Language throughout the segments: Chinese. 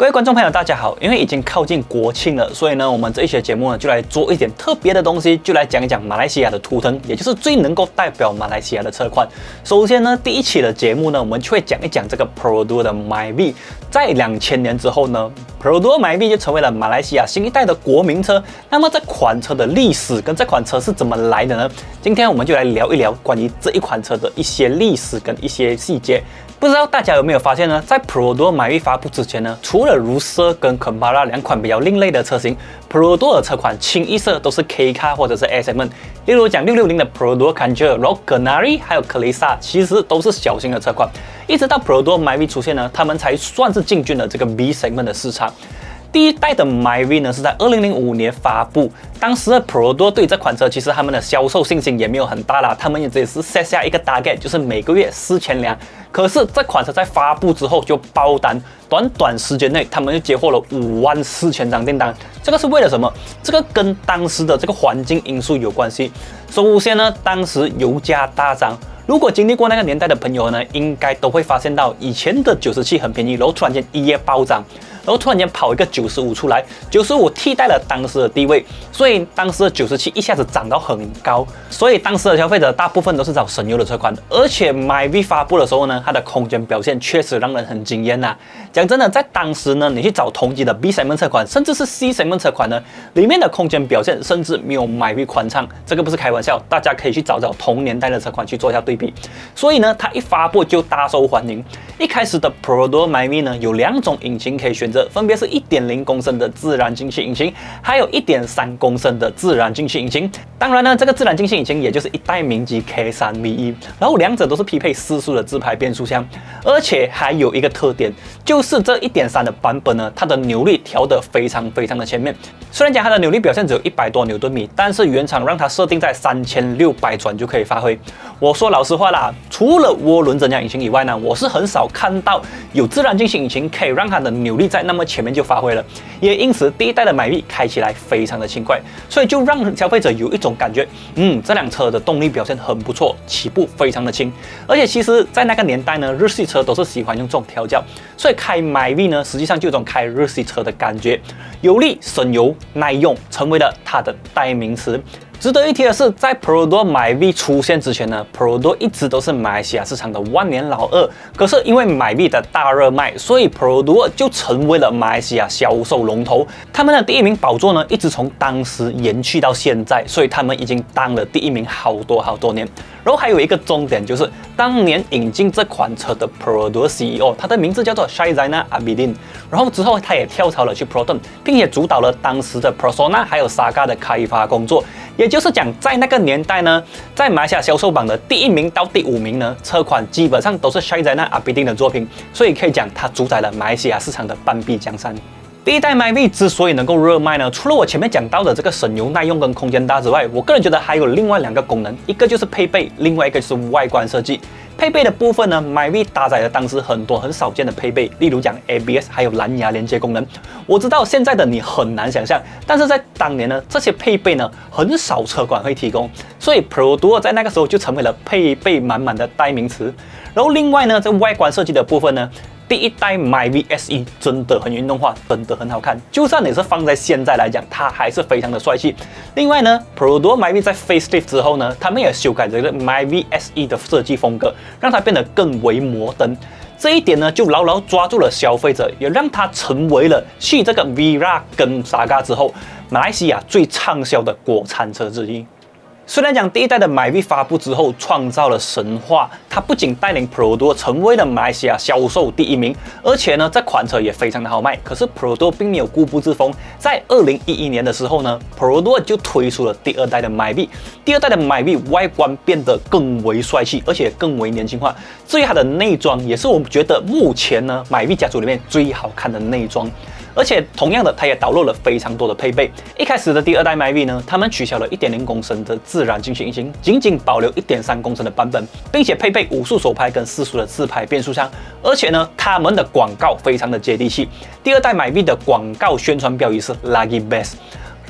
各位观众朋友，大家好！因为已经靠近国庆了，所以呢，我们这一期节目呢，就来做一点特别的东西，就来讲一讲马来西亚的图腾，也就是最能够代表马来西亚的车款。首先呢，第一期的节目呢，我们就会讲一讲这个 Perodua 的 Myvi。在2000年之后呢 ，Perodua Myvi 就成为了马来西亚新一代的国民车。那么这款车的历史跟这款车是怎么来的呢？今天我们就来聊一聊关于这一款车的一些历史跟一些细节。不知道大家有没有发现呢？在 Perodua Myvi 发布之前呢，除了 Rusa 跟 Kembara 两款比较另类的车型 ，Perodua 的车款清一色都是 K car 或者是 S segment。例如讲660的 Perodua Canger， 然后 Ganari 还有 Kelisa 其实都是小型的车款。一直到 Perodua Myvi 出现呢，他们才算是进军了这个 B segment 的市场。第一代的 Myvi 呢是在2005年发布，当时的 Perodua 对这款车其实他们的销售信心也没有很大啦，他们也只是 set 下一个 target， 就是每个月4000辆。可是这款车在发布之后就爆单，短时间内他们就接获了54000张订单。这个是为了什么？这个跟当时的这个环境因素有关系。首先呢，当时油价大涨。如果经历过那个年代的朋友呢，应该都会发现到以前的97很便宜，然后突然间一夜暴涨，然后突然间跑一个95出来，95替代了当时的地位，所以当时的97一下子涨到很高，所以当时的消费者大部分都是找省油的车款，而且 Myvi 发布的时候呢，它的空间表现确实让人很惊艳呐。讲真的，在当时呢，你去找同级的 B segment 车款，甚至是 C segment 车款呢，里面的空间表现甚至没有 Myvi 宽敞，这个不是开玩笑，大家可以去找找同年代的车款去做一下对比。所以呢，它一发布就大受欢迎。一开始的 Perodua Myvi 呢，有2种引擎可以选择，分别是1.0公升的自然进气引擎，还有1.3公升的自然进气引擎。当然呢，这个自然进气引擎也就是一代名级 K3V1，然后两者都是匹配4速的自排变速箱，而且还有一个特点，就是这1.3的版本呢，它的扭力调得非常的前面。虽然讲它的扭力表现只有100多牛顿米，但是原厂让它设定在3600转就可以发挥。我说老实话啦，除了涡轮增压引擎以外呢，我是很少看到有自然进气引擎可以让它的扭力在那么前面就发挥了，也因此第一代的Myvi开起来非常的轻快，所以就让消费者有一种感觉，这辆车的动力表现很不错，起步非常的轻，而且其实在那个年代呢，日系车都是喜欢用这种调教，所以开Myvi呢，实际上就有种开日系车的感觉，有力、省油、耐用，成为了它的代名词。值得一提的是，在 Perodua Myvi 出现之前呢 ，Perodua 一直都是马来西亚市场的万年老二。可是因为Myvi的大热卖，所以 Perodua 就成为了马来西亚销售龙头。他们的第1名宝座呢，一直从当时延续到现在，所以他们已经当了第1名好多年。然后还有一个重点就是，当年引进这款车的 Perodua CEO， 他的名字叫做 Shaizana Abidin， 然后之后他也跳槽了去 Proton， 并且主导了当时的 Persona 还有 Saga 的开发工作。也就是讲，在那个年代呢，在马来西亚销售榜的第1名到第5名呢，车款基本上都是 Shaizana Abidin 的作品，所以可以讲它主宰了马来西亚市场的半壁江山。第一代Myvi之所以能够热卖呢，除了我前面讲到的这个省油耐用跟空间大之外，我个人觉得还有另外2个功能，一个就是配备，另外一个就是外观设计。配备的部分呢，Myvi搭载了当时很多很少见的配备，例如讲 ABS 还有蓝牙连接功能。我知道现在的你很难想象，但是在当年呢，这些配备呢很少车款会提供，所以 Perodua 在那个时候就成为了配备满满的代名词。然后另外呢，这外观设计的部分呢，第一代Myvi SE 真的很运动化，真的很好看。就算你是放在现在来讲，它还是非常的帅气。另外呢 ，Perodua Myvi 在 facelift 之后呢，他们也修改这个 Myvi SE 的设计风格，让它变得更为摩登。这一点呢，就牢牢抓住了消费者，也让它成为了继这个 Vera 跟 Saga 之后，马来西亚最畅销的国产车之一。虽然讲第一代的Myvi发布之后创造了神话，它不仅带领 Perodua 成为了马来西亚销售第1名，而且呢这款车也非常的好卖。可是 Perodua 并没有固步自封，在2011年的时候呢 ，Perodua 就推出了第2代的Myvi。第2代的Myvi外观变得更为帅气，而且更为年轻化。至于它的内装，也是我们觉得目前呢Myvi家族里面最好看的内装。而且同样的，它也导入了非常多的配备。一开始的第2代Myvi呢，他们取消了1.0公升的自然进气引擎，仅保留1.3公升的版本，并且配备5速手排跟4速的自排变速箱。而且呢，他们的广告非常的接地气。第2代Myvi的广告宣传标语是 Lagi Best。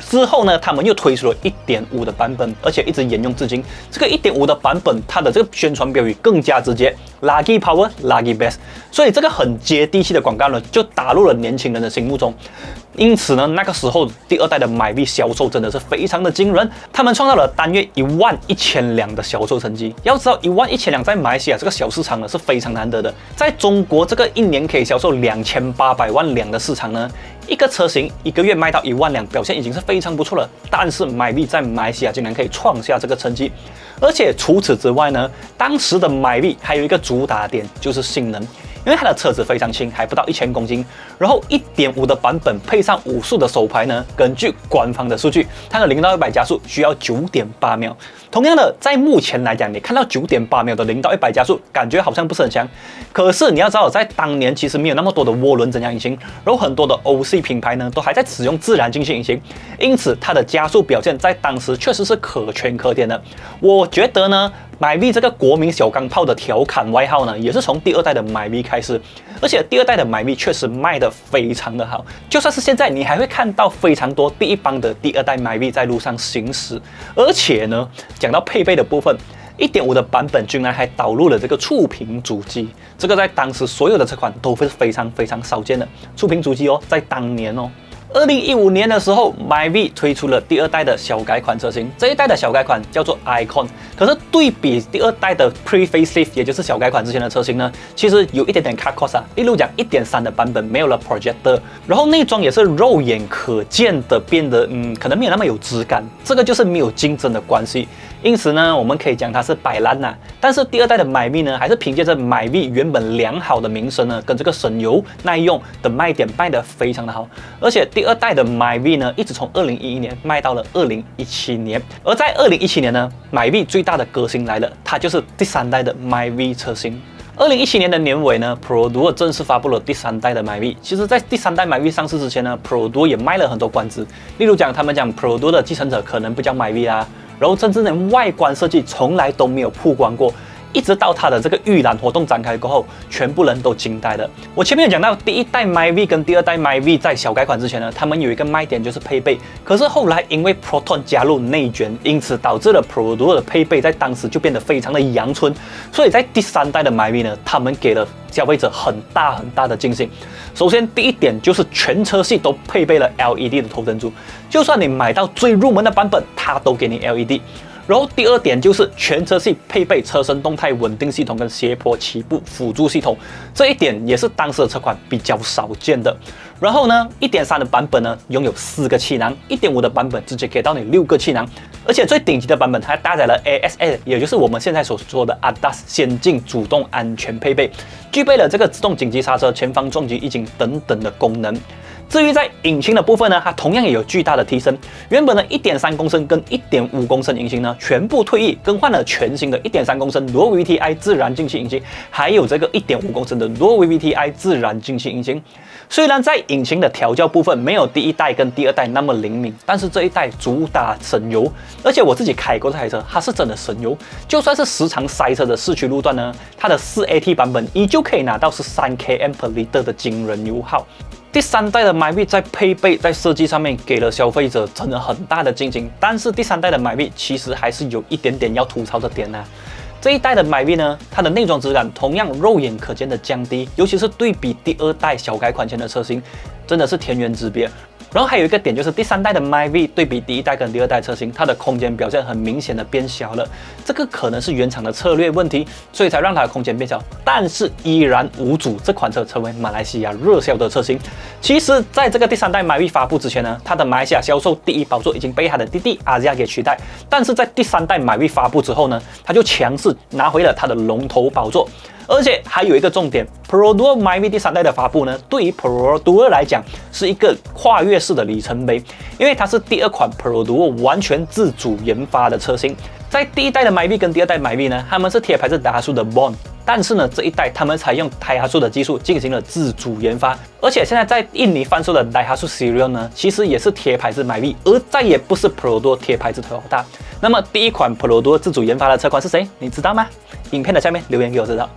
之后呢，他们又推出了 1.5 的版本，而且一直沿用至今。这个 1.5 的版本，它的这个宣传标语更加直接 ，Lagi Power, Lagi Best。所以这个很接地气的广告呢，就打入了年轻人的心目中。因此呢，那个时候第二代的 MyV 销售真的是非常的惊人，他们创造了单月11000辆的销售成绩。要知道11000辆在马来西亚这个小市场呢是非常难得的，在中国这个一年可以销售2800万辆的市场呢，一个车型1个月卖到1万辆，表现已经是非常不错了。但是 MyV 在马来西亚竟然可以创下这个成绩，而且除此之外呢，当时的 MyV 还有一个主打点就是性能。因为它的车子非常轻，还不到1000公斤，然后1.5的版本配上5速的手排呢，根据官方的数据，它的0到100加速需要9.8秒。同样的，在目前来讲，你看到9.8秒的0到100加速，感觉好像不是很强。可是你要知道，在当年其实没有那么多的涡轮增压引擎，然后很多的欧系品牌呢都还在使用自然进气引擎，因此它的加速表现在当时确实是可圈可点的。我觉得呢，MyV 这个国民小钢炮的调侃外号呢，也是从第二代的 MyV 开始，而且第二代的 MyV 确实卖得非常的好，就算是现在，你还会看到非常多第一帮的第二代 MyV 在路上行驶。而且呢，讲到配备的部分，1.5的版本居然还导入了这个触屏主机，这个在当时所有的车款都是非常少见的触屏主机哦，在当年哦。2015年的时候 ，MyV 推出了第二代的小改款车型，这一代的小改款叫做 Icon。可是对比第二代的 Pre-facelift， 也就是小改款之前的车型呢，其实有一点点 cut cost 啊。例如讲1.3的版本没有了 projector， 然后内装也是肉眼可见的变得可能没有那么有质感，这个就是没有竞争的关系。因此呢，我们可以讲它是摆烂呐。但是第二代的 MyV 呢，还是凭借着 MyV 原本良好的名声呢，跟这个省油耐用的卖点卖得非常的好，而且第二代的 MyV 呢，一直从2011年卖到了2017年，而在2017年呢 ，MyV 最大的革新来了，它就是第三代的 MyV 车型。2017年的年尾呢 ，Perodua 正式发布了第三代的 MyV。其实，在第三代 MyV 上市之前呢 ，Perodua 也卖了很多关子，例如他们讲 Perodua 的继承者可能不叫 MyV 啦，然后甚至连外观设计从来都没有曝光过。一直到它的这个预览活动展开过后，全部人都惊呆了。我前面有讲到，第一代 MyV 跟第二代 MyV 在小改款之前呢，他们有一个卖点就是配备。可是后来因为 Proton 加入内卷，因此导致了 Perodua 的配备在当时就变得非常的阳春。所以在第三代的 MyV 呢，他们给了消费者很大的惊喜。首先第一点就是全车系都配备了 LED 的头灯组，就算你买到最入门的版本，它都给你 LED。然后第二点就是全车系配备车身动态稳定系统跟斜坡起步辅助系统，这一点也是当时的车款比较少见的。然后呢 ，1.3 的版本呢拥有4个气囊，1.5的版本直接给到你6个气囊，而且最顶级的版本还搭载了 ASA， 也就是我们现在所说的 ADAS 先进主动安全配备，具备了这个自动紧急刹车、前方重击预警等等的功能。至于在引擎的部分呢，它同样也有巨大的提升。原本的1.3公升跟1.5公升引擎呢，全部退役，更换了全新的1.3公升Dual VVT-i 自然进气引擎，还有这个1.5公升的Dual VVT-i 自然进气引擎。虽然在引擎的调教部分没有第一代跟第二代那么灵敏，但是这一代主打省油，而且我自己开过这台车，它是真的省油。就算是时常塞车的市区路段呢，它的4AT 版本依旧可以拿到13 km/L 的惊人油耗。第三代的 MyV 在配备、在设计上面给了消费者真的很大的惊喜，但是第三代的 MyV 其实还是有一点点要吐槽的点呢。这一代的 MyV 呢，它的内装质感同样肉眼可见的降低，尤其是对比第二代小改款前的车型，真的是天渊之别。然后还有一个点就是第三代的 MyV 对比第一代跟第二代车型，它的空间表现很明显的变小了。这个可能是原厂的策略问题，所以才让它的空间变小，但是依然无阻这款车成为马来西亚热销的车型。其实，在这个第三代 MyV 发布之前呢，它的马来西亚销售第一宝座已经被它的弟弟阿亚给取代，但是在第三代 MyV 发布之后呢，它就强势拿回了它的龙头宝座。而且还有一个重点 ，Perodua MyV 第三代的发布呢，对于 Perodua 来讲是一个跨越式的里程碑，因为它是第二款 Perodua 完全自主研发的车型。在第一代的 MyV 跟第二代 MyV 呢，他们是贴牌是Daihatsu的 Bond， 但是呢，这一代他们采用Daihatsu的技术进行了自主研发，而且现在在印尼贩售的Daihatsu Sirion 呢，其实也是贴牌是 MyV， 而再也不是 Perodua 贴牌是 Toyota。那么第一款 Perodua 自主研发的车款是谁？你知道吗？影片的下面留言给我知道。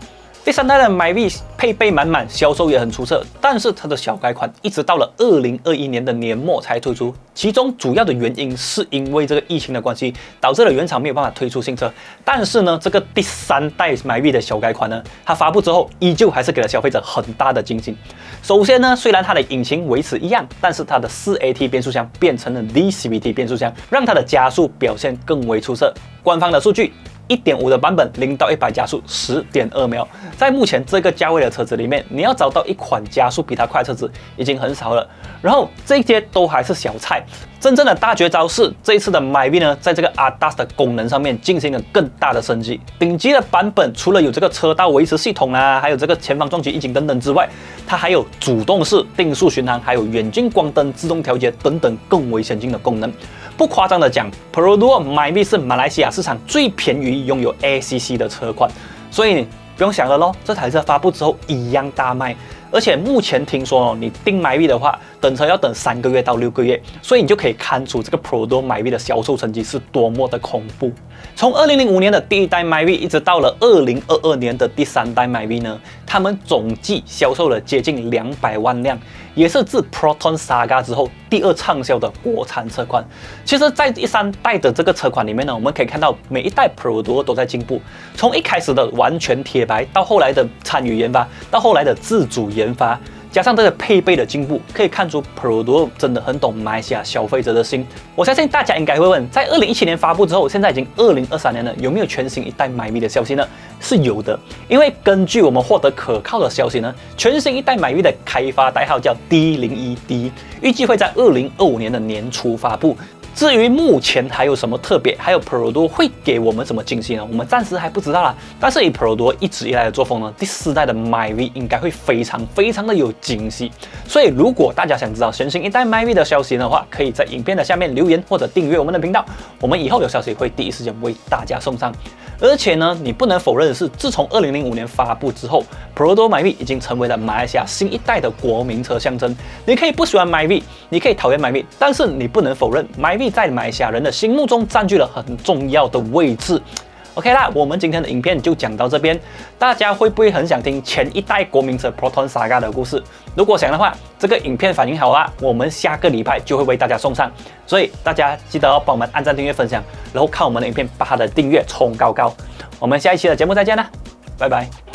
第3代的 Myvi 配备满满，销售也很出色，但是它的小改款一直到了2021年的年末才推出，其中主要的原因是因为这个疫情的关系，导致了原厂没有办法推出新车。但是呢，这个第3代 Myvi 的小改款呢，它发布之后依旧还是给了消费者很大的惊喜。首先呢，虽然它的引擎维持一样，但是它的4AT 变速箱变成了 DCVT 变速箱，让它的加速表现更为出色。官方的数据。1.5 的版本0到100加速10.2秒，在目前这个价位的车子里面，你要找到一款加速比它快的车子已经很少了。然后这些都还是小菜，真正的大绝招是这一次的 Myvi 呢，在这个 ADAS 的功能上面进行了更大的升级。顶级的版本除了有这个车道维持系统啊，还有这个前方撞击预警等等之外，它还有主动式定速巡航，还有远近光灯自动调节等等更为先进的功能。不夸张的讲 ，Perodua Myvi 是马来西亚市场最便宜拥有 ACC 的车款，所以不用想了咯，这台车发布之后一样大卖。而且目前听说你订 Myvi 的话，等车要等3个月到6个月，所以你就可以看出这个 Perodua Myvi 的销售成绩是多么的恐怖。从2005年的第1代 Myvi 一直到了2022年的第3代 Myvi 呢，他们总计销售了接近200万辆，也是自 Proton Saga 之后第2畅销的国产车款。其实，在第3代的这个车款里面呢，我们可以看到每一代 Perodua 都在进步，从一开始的完全贴白，到后来的参与研发，到后来的自主研发，加上这个配备的进步，可以看出 Perodua 真的很懂马来西亚消费者的心。我相信大家应该会问，在2017年发布之后，现在已经2023年了，有没有全新一代 Myvi 的消息呢？是有的，因为根据我们获得可靠的消息呢，全新一代 Myvi 的开发代号叫 D01D， 预计会在2025年的年初发布。至于目前还有什么特别，还有 Perodua 会给我们什么惊喜呢？我们暂时还不知道啦。但是以 Perodua 一直以来的作风呢，第4代的 Myvi 应该会非常的有惊喜。所以如果大家想知道全新一代 Myvi 的消息的话，可以在影片的下面留言或者订阅我们的频道，我们以后有消息会第一时间为大家送上。而且呢，你不能否认的是，自从2005年发布之后 ，Perodua Myvi 已经成为了马来西亚新一代的国民车象征。你可以不喜欢 Myvi， 你可以讨厌 Myvi， 但是你不能否认 Myvi 在马来西亚人的心目中占据了很重要的位置。OK 啦，我们今天的影片就讲到这边，大家会不会很想听前一代国民车 Proton Saga 的故事？如果想的话，这个影片反应好啦，我们下个礼拜就会为大家送上。所以大家记得要帮我们按赞、订阅、分享，然后看我们的影片，把它的订阅冲高高。我们下一期的节目再见啦，拜拜。